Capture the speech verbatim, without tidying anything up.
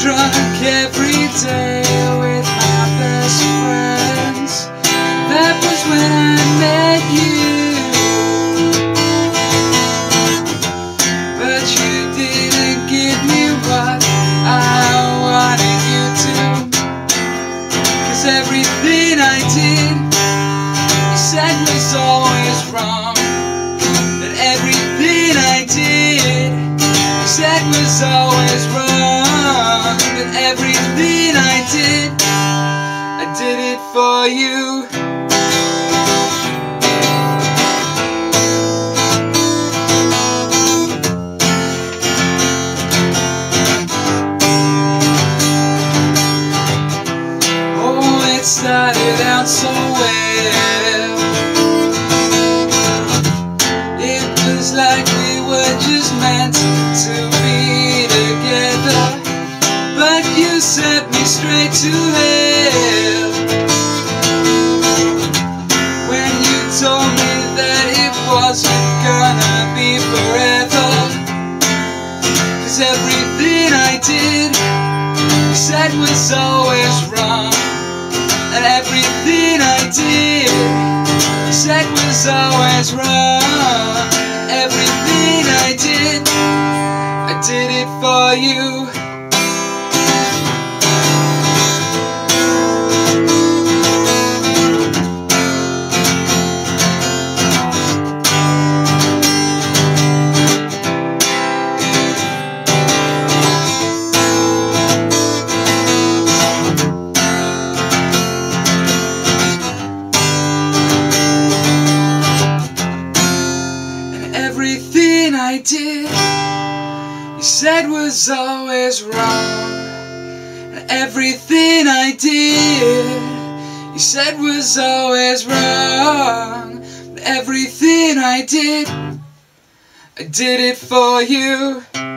drunk every day with my best friends. That was when I met you, but you didn't give me what I wanted you to. Cause everything I did, you said was always wrong. That everything I did, you said was always wrong. But everything I did, I did it for you. Oh, it started out so well. It was like we were just meant to be together, but you sent me straight to hell when you told me that it wasn't gonna be forever. Cause everything I did, you said was always wrong. And everything I did, you said was always wrong. Everything I did, I did it for you. Everything I did, you said was always wrong. And everything I did, you said was always wrong. But everything I did, I did it for you.